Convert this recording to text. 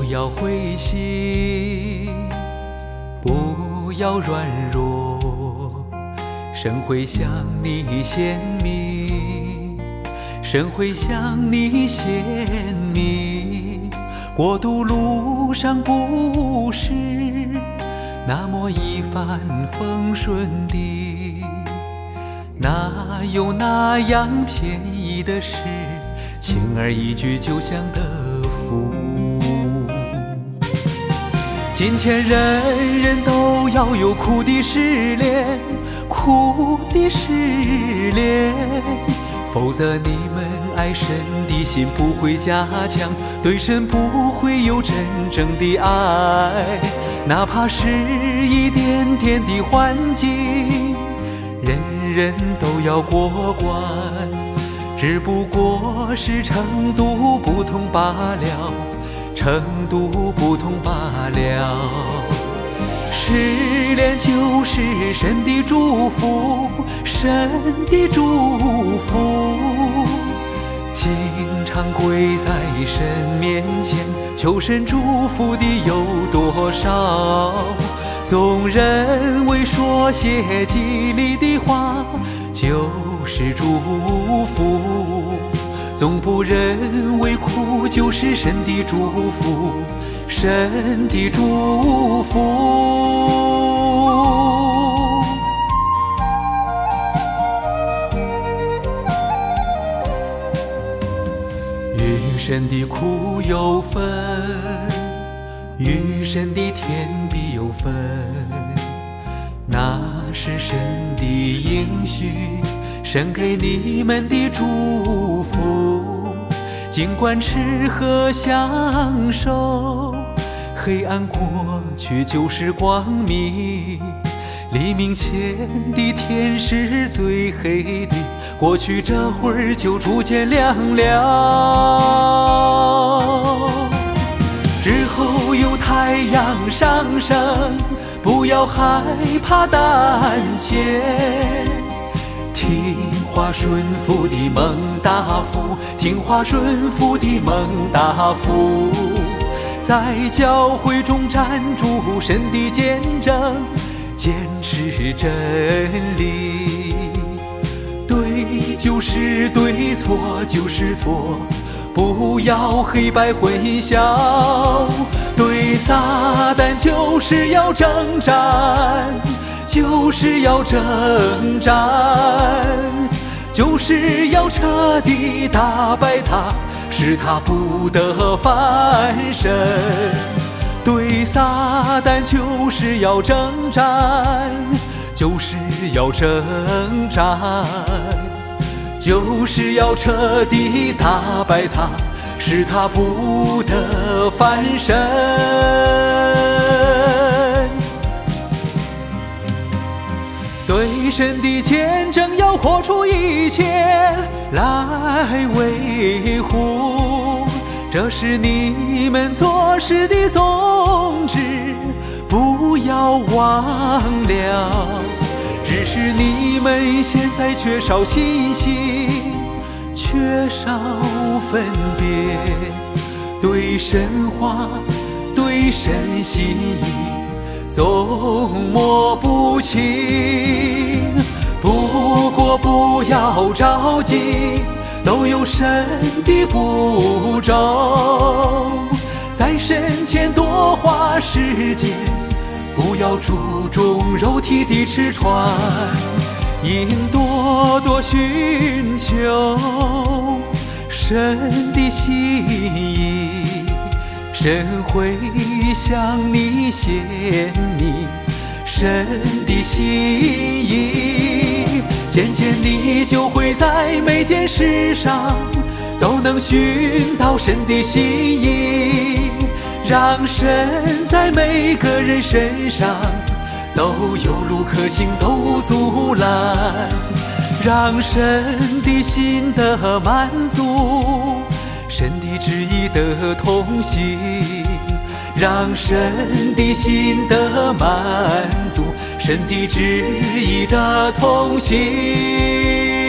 要灰心，不要软弱，神会向你显明，神会向你显明。国度路上不是那么一帆风顺的，哪有那样便宜的事，轻而易举就想得福。今天人人都要有苦的试炼，苦的试炼，否则你们爱神的心不会加强，对神不会有真正的爱。哪怕是一点点的环境，人人都要过关，只不过是程度不同罢了，程度不同罢了。试炼就是神的祝福，神的祝福。经常跪在神面前，求神祝福的有多少？总认为说些激励的话就是祝福，总不认为苦就是神的祝福，神的祝福。与神的苦有分，与神的甜必有分，那是神的应许，神给你们的祝福。尽管吃喝享受，黑暗过去就是光明，黎明前的天是最黑的，过去这会儿就逐渐亮了。之后有太阳上升，不要害怕胆怯，听话顺服的蒙大福，听话顺服的蒙大福。在教会中站住神的见证，坚持真理，对就是对，错就是错，不要黑白混淆。对撒旦就是要征战，就是要征战，就是要彻底打败他，使他不得翻身。对撒旦就是要征战，就是要征战，就是要彻底打败他，使他不得翻身。对神的见证要豁出一切来维护，这是你们做事的宗旨，不要忘了。只是你们现在缺少信心，缺少分别，对神话，对神心意总摸不清。不过不要着急，都有神的步骤，在神前多花时间，不要注重肉体的吃穿，应多多寻求神的心意，神会向你显明神的心意，渐渐你就会在每件事上都能寻到神的心意，让神在每个人身上都有路可行，都无阻拦，让神的心得满足，神的旨意得同行，让神的心得满足，神的旨意得同行。